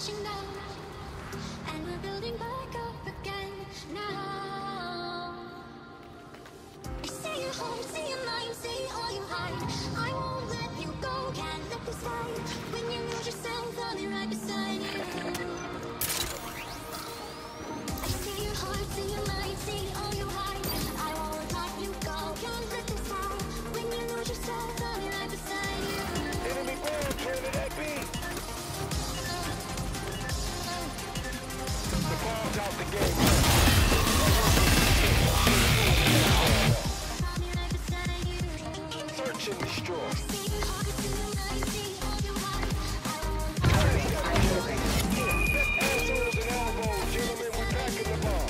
crashing down, and we're building back up again now. I see your heart, see your mind, see all you hide. I won't let you go, can't let this fight. When you lose yourself, I'll be right beside you. I see your heart, see your mind, see all you hide. I won't let you go, can't let this fight. When you lose yourself, I'll be right beside you. Enemy bomb, turn to that beat. The bomb's out the game. Search and destroy. Assholes and elbows, gentlemen, we're packing the bomb.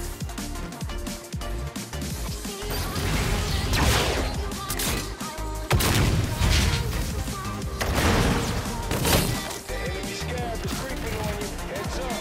The enemy scab is creeping on you. Heads up.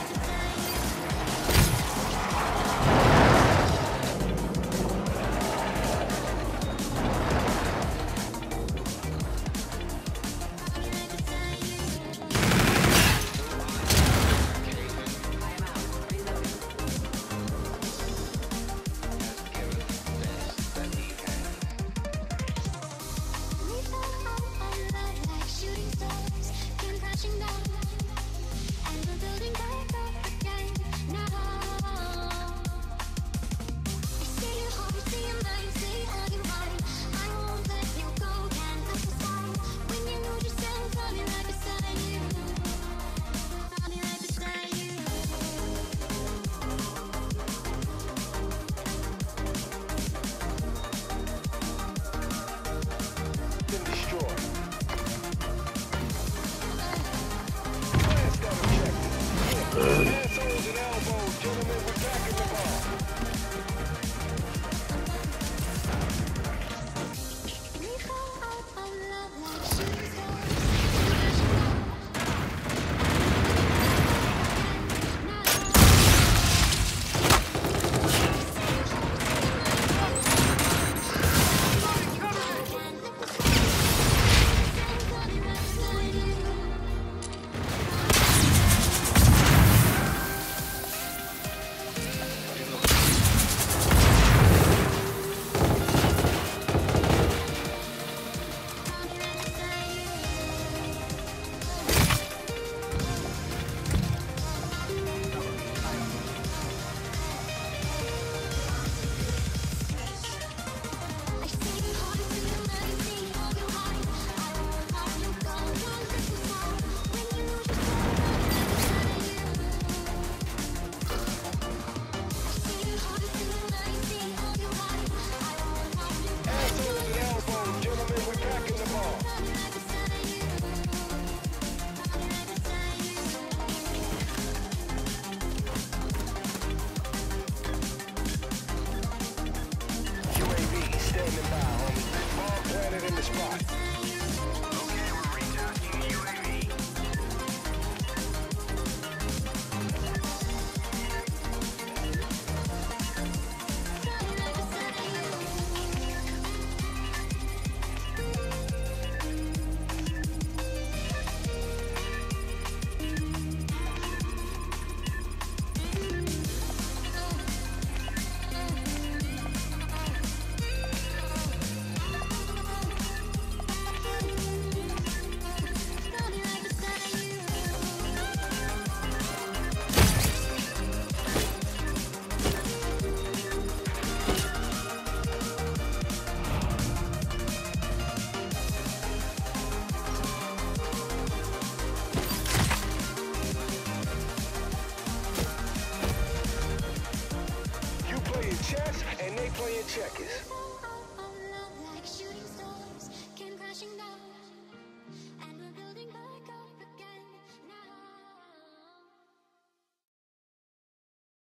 Assholes and elbows, gentlemen, we're packing the bomb. Chess and they playing checkers.